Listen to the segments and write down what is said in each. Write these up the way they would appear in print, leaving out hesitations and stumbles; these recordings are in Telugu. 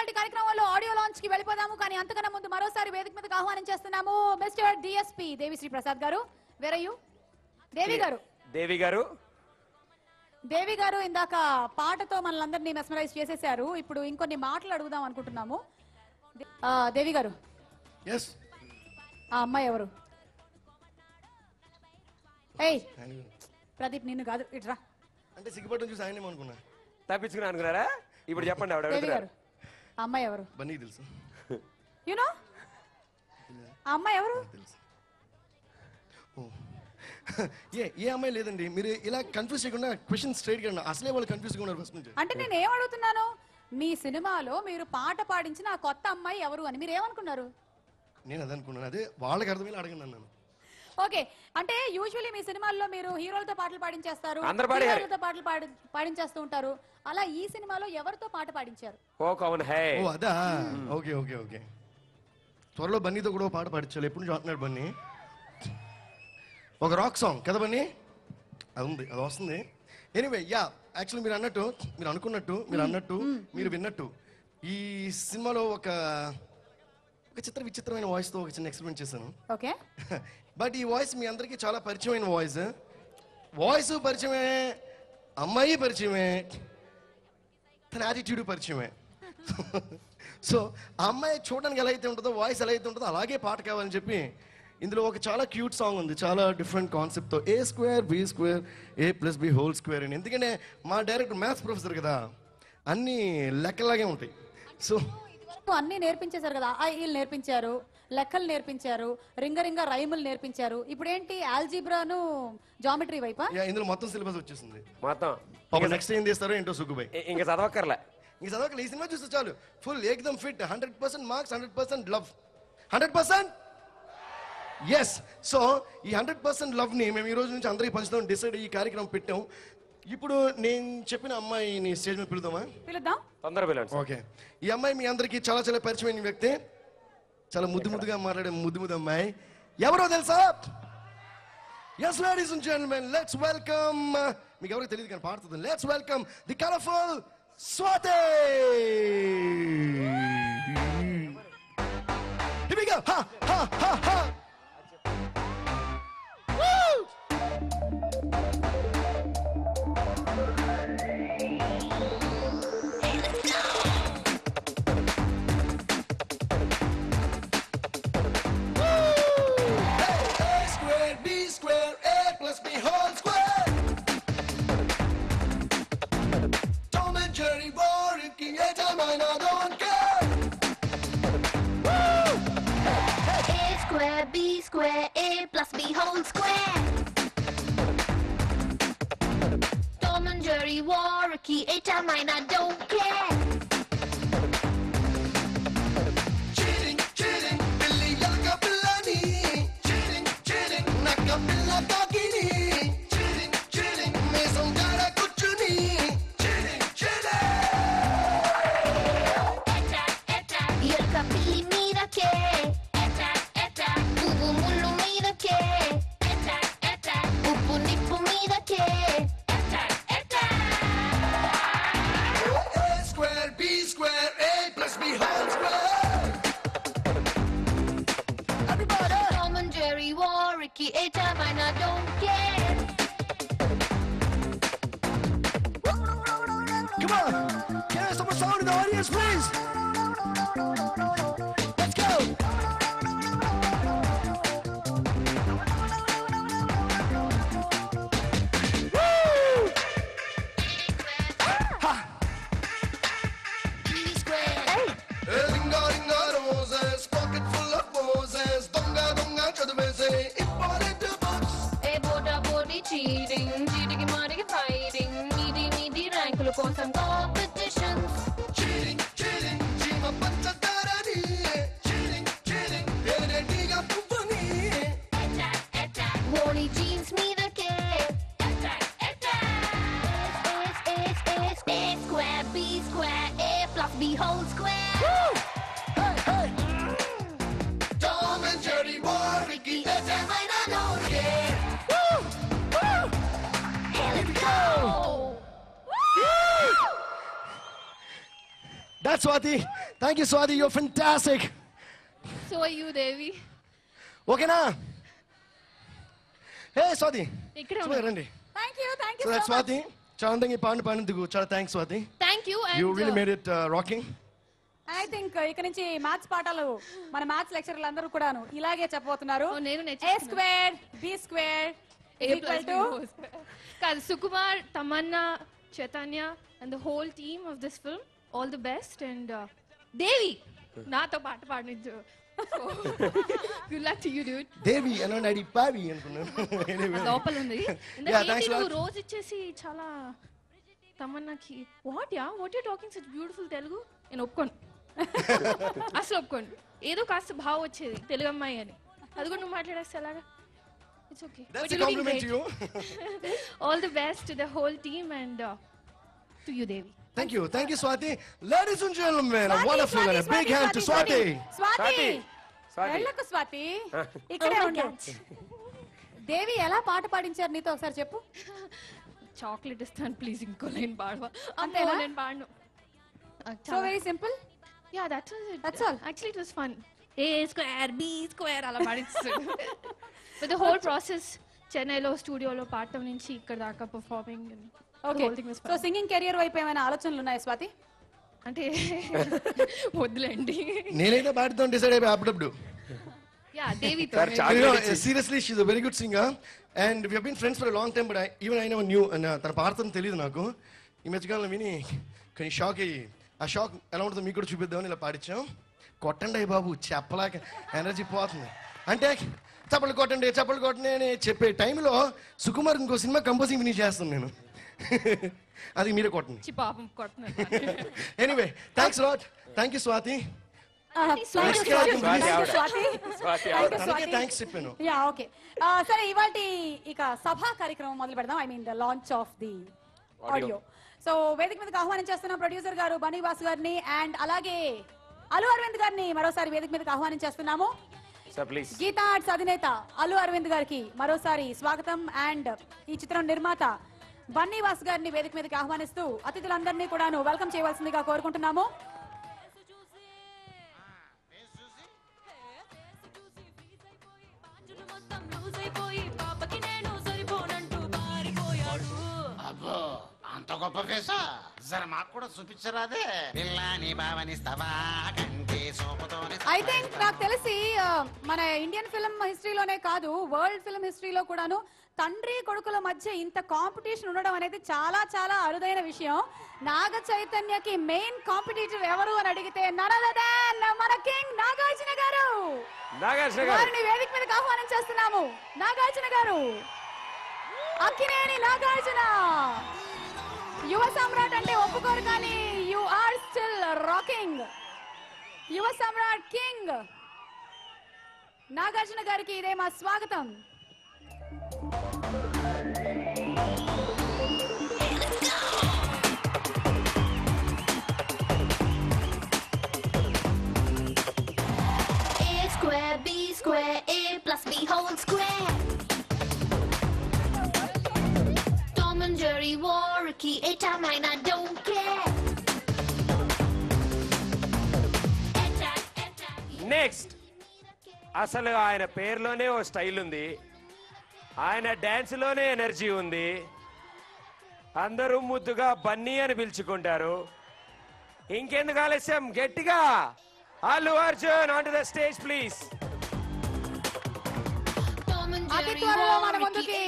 ఇవాళ కార్యక్రమంలో ఆడియో లాంచ్ కి వెళ్ళిపోదాము. కానీ అంతకన్నా ముందు మరోసారి వేదిక మీదకి ఆహ్వానం చేస్తున్నాము మిస్టర్ డిఎస్పీ దేవిశ్రీ ప్రసాద్ గారు. Where are you? దేవి గారు ఇందాక పాటతో మనలందరినీ మెస్మరైజ్ చేసేశారు. ఇప్పుడు ఇంకొన్ని మాటలు అడుగుదాం అనుకుంటున్నాము. దేవి గారు, ఆ అమ్మాయి ఎవరు? ఏయ్ ప్రదీప్, నిన్ను కాదు, ఇట్రా. అంటే సిగ్గుపడడం చూసి ఆయన అనుకున్నా, తప్పించుకున్నా అనుకున్నారా? ఇప్పుడు చెప్పండి, దేవి గారు, ఆ అమ్మాయి ఎవరు? బన్నీ తెలుసు. యూనో ఆ అమ్మాయి ఎవరు? తెలుసు. ఏ అమ్మాయి లేదండి. మీరు ఇలా కన్ఫ్యూజ్ చేయకుండా క్వశ్చన్ స్ట్రైట్ గా అసలే వాళ్ళు కన్ఫ్యూజ్ గా ఉన్నారు ఫస్ట్ నుంచి. అంటే నేను ఏం అడుగుతున్నాను, మీ సినిమాలో మీరు పాట పాడించిన ఆ కొత్త అమ్మాయి ఎవరు అని మీరు ఏమనుకున్నారు? నేను అదే అనుకున్నాను, అదే వాళ్ళకి అర్థమయ్యేలా అడగండి అన్నాను. ఓకే, అంటే యూజువల్లీ మీ సినిమాల్లో మీరు హీరోలతో పాటలు పాడించేస్తారు, హీరోలతో పాటలు పాడించేస్తూ ఉంటారు. అలా ఈ సినిమాలో ఎవరితో పాట పాడించారు? ఓ అదా, ఓకే ఓకే ఓకే. త్వరలో బన్నీతో కూడా పాట పాడించాలి. ఎప్పుడు నుంచి అంటున్నాడు బన్నీ. ఒక రాక్ సాంగ్ కదా బన్నీ, అది ఉంది, అది వస్తుంది. ఎనీవే యా, యాక్చువల్లీ మీరు అన్నట్టు, మీరు అనుకున్నట్టు, మీరు అన్నట్టు, మీరు విన్నట్టు ఈ సినిమాలో ఒక విచిత్రమైన వాయిస్ తో ఒక చిన్న ఎక్స్పెరిమెంట్ చేశాను. ఓకే, బట్ ఈ వాయిస్ మీ అందరికీ చాలా పరిచయమైన వాయిస్ పరిచయమే, అమ్మాయి పరిచయమే, తన యాటిట్యూడ్ పరిచయమే. సో ఆ అమ్మాయి చూడడానికి ఎలా అయితే ఉంటుందో, వాయిస్ ఎలా అయితే ఉంటుందో అలాగే పాట కావాలని చెప్పి ఇందులో ఒక చాలా క్యూట్ సాంగ్ ఉంది, చాలా డిఫరెంట్ కాన్సెప్ట్తో. A square B square A plus B whole square అని. ఎందుకంటే మా డైరెక్టర్ మ్యాథ్స్ ప్రొఫెసర్ కదా, అన్ని లెక్కలాగే ఉంటాయి. సో అన్ని నేర్పించేశారు కదా, ఐఈలు నేర్పించారు, లెక్కలు నేర్పించారు, రింగ రైములు నేర్పించారు. ఇప్పుడు ఏంటి ఆల్జీబ్రాను జామెట్రీ వైపా? ఇందులో మొత్తం సిలబస్ వచ్చేసింది. మొత్తం నెక్స్ట్ ఏం చేస్తారో ఏంటో సుగ్గుబాయ్. ఇంకా చదవక్కర్లే. ఈ సినిమా చూస్తే చాలు, ఫుల్ ఏకదమ్ fit, 100% marks, 100% love, 100%. Yes. So ఈ 100% లవ్ ని మేము ఈ రోజు నుంచి అందరికీ పంచుతాం డిసైడ్ ఈ కార్యక్రమం పెట్టాం. ఇప్పుడు నేను చెప్పిన అమ్మాయిని స్టేజ్ మీద పిలుద్దాం. ఓకే, ఈ అమ్మాయి మీ అందరికీ చాలా చాలా పరిచయమైన వ్యక్తి, చాలా ముద్దుగా మాట్లాడే ముద్దు అమ్మాయి. ఎవరో తెలుసా? Yes ladies and gentlemen, let's welcome, మీకు ఎవరికి తెలియదు కానీ పాడుతుంది, let's welcome the colourful Swati. Here we go. Ha ha ha ha. That's Swati. Thank you, Swati. You're fantastic. So are you, Devi. Okay na? Hey, Swati. ఇక్కడే Swati, ఉన్నా. రండి. Thank you So that's Swati. చాలా అందంగా ఈ పాట పాడినందుకు చాలా థ్యాంక్స్ Swati. Thank you and You really made it rocking. I think ఇక నుంచి మ్యాథ్స్ పాఠాలు మన మ్యాథ్స్ లెక్చరర్లు అందరూ కూడాను ఇలాగే చెప్పబోతున్నారు. Oh, నేను A నేర్చుకున్నాను. squared B squared is A plus equal B to whole square. కాదు Sukumar, Tamannaah, Chaitanya and the whole team of this film, all the best and దేవి నాతో పాట పాడించు. Good luck to you, dude. దేవి అనండి అడి పావి అనుకున్నాను. Anyway. లోపల ఉంది. Yeah, thanks a నువ్వు lot. రోజు ఇచ్చేసి చాలా తమన్నాకి what you talking such beautiful Telugu నేను ఒప్పుకోను. అసలు ఒప్పుకోండి. ఏదో కాస్త భావం వచ్చేది తెలుగు అమ్మాయి అని, అది కూడా నువ్వు మాట్లాడేస్తే ఎలాగా? It's okay. That's a compliment to you. All the best to the whole team and to you, Devi. Thank you, Swati. Ladies and gentlemen, a wonderful and a big hand to Swati. Swati Swati. వెళ్ళకు స్వాతి, ఇక్కడే ఉండు. దేవి ఎలా పాట పాడించారు నీతో ఒకసారి చెప్పు. చాక్లెట్ ఇస్తాను ప్లీజ్, ఇంకో లైన్ పాడవా? అంతేనా? నేను పాడను. So very simple. Yeah, that was it. That's all. Actually, it was fun. A square, B square, అలా పాడించారు. But the whole process, చెన్నైలో స్టూడియోలో పాడటం నుంచి ఇక్కడ దాకా performing, okay. So singing career వైపు ఏమైనా ఆలోచనలు ఉన్నాయా స్వాతి? అంటే వద్దులేండి. నేనైతే పాడుతాను డిసైడ్ అయిపోయి అప్పుడప్పుడు. యా దేవితో Sir, You know, chocolate. seriously, she's a very good singer, and we have been friends for a long time. But I never knew. And తన పాడతాను తెలియదు నాకు. ఈ మధ్యకాలంలో విని కానీ షాక్ అయ్యి, ఆ షాక్ ఎలా ఉంటుందో మీకు కూడా చూపిద్దామని ఇలా పాడించాం. కొట్టండి అయ్య బాబు, చెప్పలేక ఎనర్జీ పోతుంది. అంటే చప్పలు కొట్టండి అని చెప్పే టైంలో సుకుమార్ ఇంకో సినిమా కంపోజింగ్ ఫినిష్ చేస్తాను నేను. అది మీరే కొట్టండి. పాపం కొడుతున్నారు. Anyway, thanks lot. Thank you Swati. Swati ఆవిడ. స్వాతి ఆవిడ. తనకే థ్యాంక్స్ చెప్పాను. Yeah okay. సరే ఇవాల్టి ఇక సభా కార్యక్రమం మొదలు పెడదాం. I mean the launch of the audio. So వేదిక మీదకి ఆహ్వానం చేస్తున్న ప్రొడ్యూసర్ గారు బనీవాస్ గారిని అండ్ అలాగే అల్లు అరవింద్ గారిని మరోసారి వేదిక మీదకి ఆహ్వానం చేస్తున్నాము. Sir please. గీతా ఆర్ట్స్ అధినేత అల్లు అరవింద్ గారికి మరోసారి స్వాగతం అండ్ ఈ చిత్రం నిర్మాత బన్నీవాస్ గారిని వేదిక మీదకి ఆహ్వానిస్తూ అతిథులందరినీ కూడాను వెల్కమ్ చేయవలసిందిగా కోరుకుంటున్నాము. అబ్బో అంత గొప్ప ఫేసా, జర మాకు కూడా చూపించరాదే? పిల్లని భావనిస్తావా కంటి సోపుతోనే. ఐ థింక్ నాకు తెలిసి మన ఇండియన్ ఫిల్మ్ హిస్టరీలోనే కాదు, వరల్డ్ ఫిల్మ్ హిస్టరీలో కూడాను తండ్రి కొడుకుల మధ్య ఇంత కాంపిటీషన్ ఉండడం అనేది చాలా చాలా అరుదైన విషయం. నాగ చైతన్యకి మెయిన్ కాంపిటీటర్ ఎవరు అని అడిగితే నరదన్ మన కింగ్ నాగార్జున గారు. వారిని వేదిక మీదకి ఆహ్వానం చేస్తున్నాము. నాగార్జున గారు, అక్కినేని నాగార్జున. యువ సమ్రాట్ అంటే ఒప్పుకోరు కానీ యు ఆర్ స్టిల్ రాకింగ్. యువ సమ్రాట్ కింగ్ నాగార్జున గారికి ఇదే మా స్వాగతం. A square, B square, A plus B whole square. Tom and Jerry war a key, 8 time 9 I don't care. Next, అసలు ఆయన పేరులోనే ఓ స్టైల్ ఉంది, ఆయన డాన్స్ లోనే ఎనర్జీ ఉంది. అందరూ ముద్దుగా బన్నీ అని పిలుచుకుంటారు. ఇంకెందుకు ఆలస్యం, గట్టిగా Allu Arjun on to the stage please. Tom and అతి Jerry త్వరలో war మన a key. ముందుకి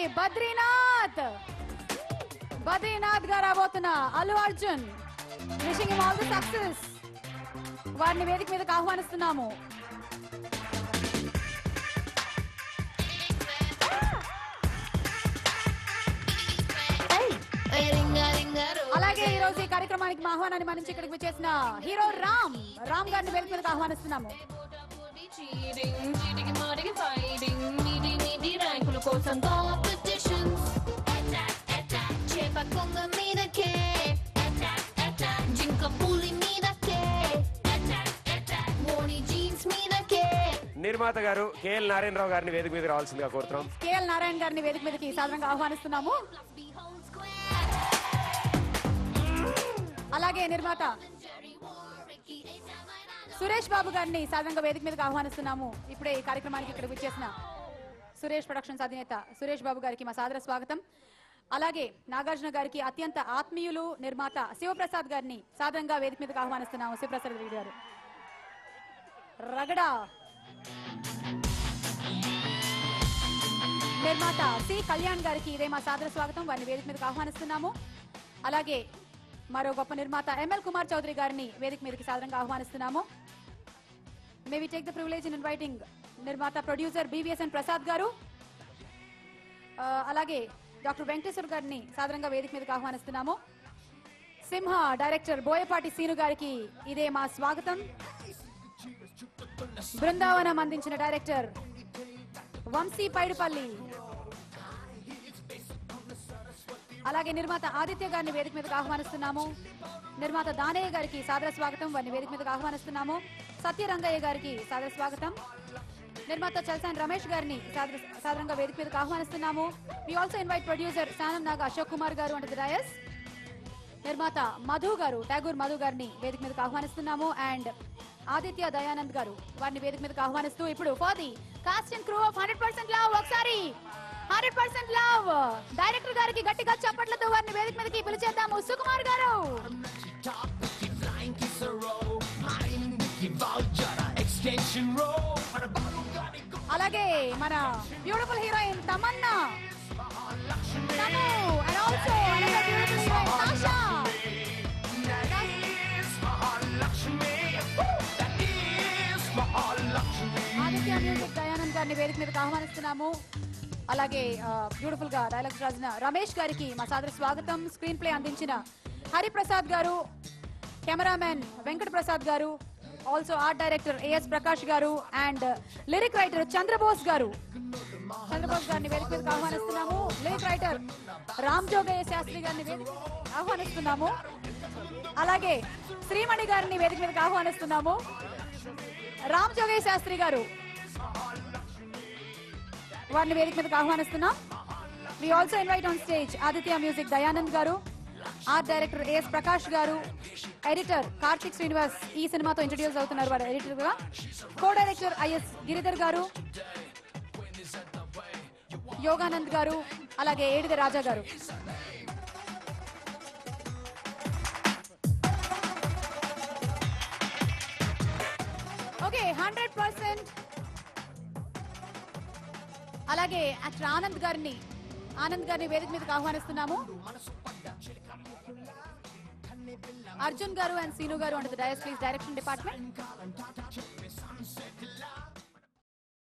బద్రీనాథ్ గా రాబోతున్న Allu Arjun. Wishing him all the success. వారిని వేదిక మీదకి ఆహ్వానిస్తున్నాము. Hey, ringa ringa ro. అలాగే ఈ రోజు ఈ కార్యక్రమానికి మా ఆహ్వానాన్ని మన్నించి ఇక్కడికి వచ్చేసిన హీరో రామ్ గారిని వేదిక మీదకి ఆహ్వానిస్తున్నాము. Cheating, cheating, modding, fighting, needy ర్యాంకుల కోసం competitions. చేప కొంగ మీదకే, జింక పులి మీదకే, మోని జీన్స్ మీదకే. నిర్మాత గారు కేఎల్ నారాయణరావు గారిని వేదిక మీద రావాల్సిందిగా కోరుతున్నాం. కేఎల్ నారాయణ గారిని వేదిక మీదకి సాధారణంగా ఆహ్వానిస్తున్నాము. B whole square. అలాగే నిర్మాత సురేష్ బాబు గారిని సాధారణంగా వేదిక మీదకి ఆహ్వానిస్తున్నాము. ఇప్పుడే ఈ కార్యక్రమానికి ఇక్కడ విచ్చేసిన సురేష్ ప్రొడక్షన్స్ అధినేత సురేష్ బాబు గారికి మా సాదర స్వాగతం. అలాగే నాగార్జున గారికి అత్యంత ఆత్మీయులు నిర్మాత శివప్రసాద్ గారిని సాధారణంగా వేదిక మీదకి ఆహ్వానిస్తున్నాము. శివప్రసాద్ రెడ్డి గారు రగడ నిర్మాత సి కళ్యాణ్ గారికి ఇదే మా సాదర స్వాగతం. వారిని వేదిక మీదకి ఆహ్వానిస్తున్నాము. అలాగే మరో గొప్ప నిర్మాత ఎంఎల్ కుమార్ చౌదరి గారిని వేదిక మీదకి సాధారణంగా ఆహ్వానిస్తున్నాము. May we take the privilege in inviting నిర్మాత ప్రొడ్యూసర్ బివిఎస్ఎన్ ప్రసాద్ గారు, అలాగే డాక్టర్ వెంకటేశ్వర్ గారిని సాధారణంగా వేదిక మీదకి ఆహ్వానిస్తున్నాము. సింహ డైరెక్టర్ బోయపాటి సీను గారికి ఇదే మా స్వాగతం. బృందావనం అందించిన డైరెక్టర్ వంశీ పైడిపల్లి, అలాగే నిర్మాత ఆదిత్య గారిని వేదిక మీదకి ఆహ్వానిస్తున్నాము. నిర్మాత దానయ్య గారికి సాదర స్వాగతం. వారిని వేదిక మీదకి ఆహ్వానిస్తున్నాము. సత్యరంగయ్య గారికి సాదర స్వాగతం. నిర్మాత చల్సాన్ రమేష్ గారిని సాధారణంగా వేదిక మీదకి ఆహ్వానిస్తున్నాము. We also invite producer Sanam Nag Ashok Kumar garu and the dais. నిర్మాత మధు గారు, ఠాగూర్ మధు గారిని వేదిక మీదకి ఆహ్వానిస్తున్నాము. అండ్ ఆదిత్య దయానంద్ గారు, వారిని వేదిక మీదకి ఆహ్వానిస్తూ ఇప్పుడు for the cast and crew of 100% love ఒకసారి 100% లవ్ డైరెక్టర్ గారికి గట్టిగా చప్పట్లతో వారిని వేదిక మీదకి పిలిచేద్దాము. సుకుమార్ గారు, అలాగే మన బ్యూటిఫుల్ హీరోయిన్ తమన్నా, తను and also another beautiful heroine Tasha. Aditya music Dayanand గారిని వేదిక మీదకి ఆహ్వానిస్తున్నాము. అలాగే బ్యూటిఫుల్ గా డైలాగ్స్ రాసిన రమేష్ గారికి మా సాదర స్వాగతం. స్క్రీన్ ప్లే అందించిన హరిప్రసాద్ గారు, cameraman Venkata Prasad garu, also art director AS Prakash garu and lyric writer Chandrabose గారు. చంద్రబోస్ గారిని వేదిక మీదకి ఆహ్వానిస్తున్నాము. లిరిక్ రైటర్ రామ్ జోగయ్య శాస్త్రి గారిని వేదిక ఆహ్వానిస్తున్నాము. అలాగే శ్రీమణి గారిని వేదిక మీదకి ఆహ్వానిస్తున్నాము. రామ్ జోగయ్య శాస్త్రి గారు, వారిని వేదిక మీదకి ఆహ్వానిస్తున్నాం. We also invite on stage Aditya music Dayanand garu, art director AS Prakash గారు, ఎడిటర్ కార్తిక్ శ్రీనివాస్ ఈ సినిమాతో ఇంట్రడ్యూస్ అవుతున్నారు వారు ఎడిటర్ గా, కో డైరెక్టర్ ఐఎస్ గిరిధర్ గారు, యోగానంద్ గారు, అలాగే ఏడిద రాజా గారు. ఓకే 100%. అలాగే యాక్టర్ ఆనంద్ గారిని వేదిక మీదకి ఆహ్వానిస్తున్నాము. Arjun garu and Seenu garu and the direction department.